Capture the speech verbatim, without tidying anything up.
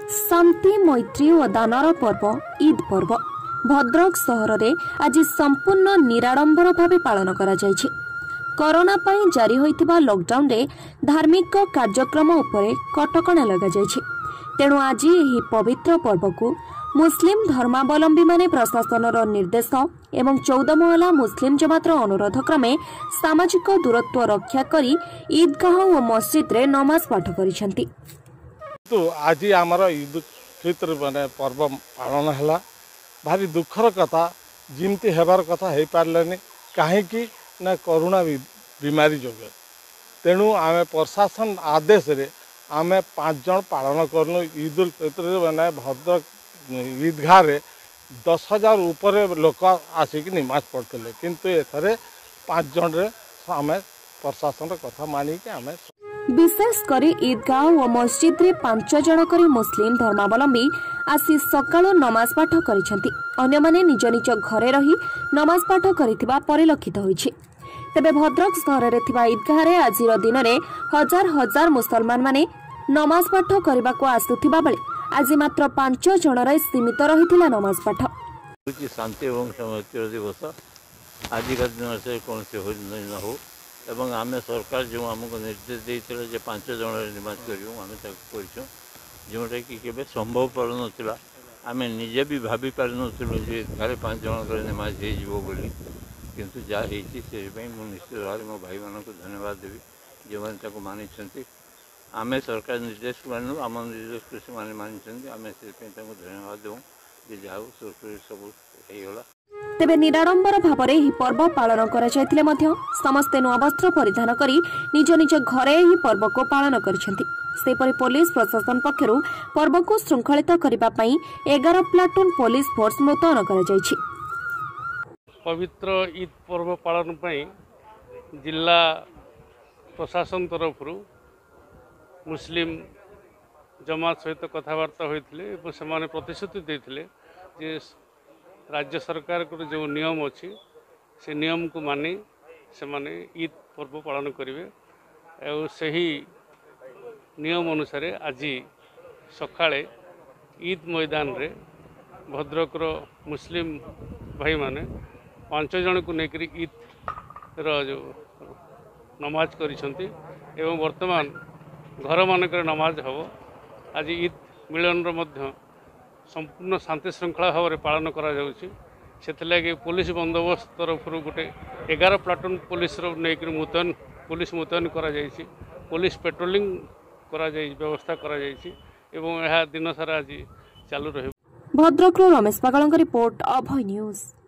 शांति मैत्री और दानर पर्व ईद पर्व भद्रक सहर में आज संपूर्ण निराडंबर भाव पालन करा जायछि। कोरोना पाई जारी होइतिबा लॉकडाउन रे धार्मिक कार्यक्रम उपरे कटकणा लगा जायछि। तेणु आज एही पवित्र पर्व को मुस्लिम धर्मावलंबी माने प्रशासनर निर्देश एवं चौदह महला मुस्लिम जमातर अनुरोध क्रमे सामाजिक दूरत्व रक्षा करी ईदगाह और मस्जिद रे नमाज पाठ करिसेंती। तो आज आमर ईद फित्र माने पर्व पालन है भारी दुखर कथा जिमती हेबार कथा हो पारे कहीं ना कोरोना बीमारी जो तेणु आम प्रशासन आदेश रे आम पाँच जन पालन करलु ईद उल फित्र मैंने भद्रक ईदगाह रे दस हजार ऊपर लोक आसिक नमाज पढ़ते किंतु एथरे पाँच जन रे आम प्रशासन कथा मानिक आम विशेष करी ईदगाह और मस्जिद रे पांच जन करी मुस्लिम धर्मावलंबी आसी सकाळु नमाज पाठ करिसेंती। अन्य माने निज निज घरे रही नमाज पाठ करिथिबा परिलक्षित होइछि। तेबे भद्रक सहर रे थिबा ईदगाह रे आजिर दिन रे हजार हजार मुसलमान माने नमाज पाठ करबा को आसुथिबा बेले आज मात्र पांच जन रे सीमित रहिथिला नमाज पाठ। शांति एवं समृद्धि दिवस आज का दिन से कौन से हो न हो एवं आम सरकार जो आमको निर्देश देते पांच जन नमाज करूँ जोटा कि केवे संभव पड़ नाला आम निजे भी भाभी पार नुँ जे घरे पांच जन नमाज हो बोली किंतु जहाँ हो निश्चित भाव मो भाई मान को धन्यवाद देवी जो मैंने मानी आम सरकार निर्देश मानू आम निर्देश को से मानी आम से धन्यवाद देव जे जहाँ सुरक्षित सब होगा। तेबे निराडंबर भाव में पर्व पालन करा जायतिले मध्य समस्ते नुआ वस्त्र परिधान करी निज निज घरे ही पर्व को पालन करिसेंती। सेपरि पुलिस प्रशासन पक्षरु पर्व को श्रृंखलित करिबा पई ग्यारह प्लाटून पुलिस फोर्स मुतयन करा जायछि। पवित्र ईद पर्व पालन पई जिला प्रशासन तरफ मुस्लिम जमात सहित कथबार्ता होइथिले और सेमाने प्रतिश्रुति देथिले जे राज्य सरकार को जो नियम अच्छी से नियम को मानी से माने ईद पर्व पालन करेंगे और सही नियम अनुसार आज सकाळे ईद मैदान रे भद्रक मुस्लिम भाई माने पांच जन को लेकर ईद रो जो नमाज करिसंती एवं वर्तमान घर मानक नमाज हम आज ईद मिलन मध्य संपूर्ण शांति श्रृंखला भाव में पालन करा जाउछि। सेथिलागि पुलिस बंदोबस्त तरफ गोटे ग्यारह प्लाटून पुलिस नहीं मुतयन पुलिस मुतयन करा जाइछि। पुलिस पेट्रोलिंग करा जाइछि व्यवस्था करा जाइछि एवं यह दिन सारा आज चालू रहिबो। भद्रक रमेश पागलଙ୍କ रिपोर्ट अभय न्यूज।